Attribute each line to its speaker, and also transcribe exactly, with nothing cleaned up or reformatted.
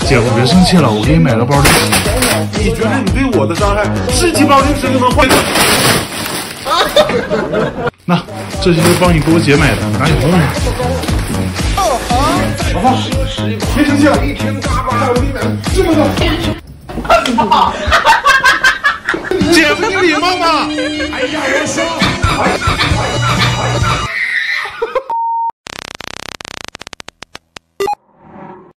Speaker 1: 姐夫别生气了，我给你买个包零食。
Speaker 2: 你觉得你对我的伤害，十几包零食就能换？
Speaker 1: 那这些是帮你给我姐买的，拿去哄哄。老婆，别生气了，一天八包，我给你买了这么多。姐夫，你礼貌吗？哎呀，我说。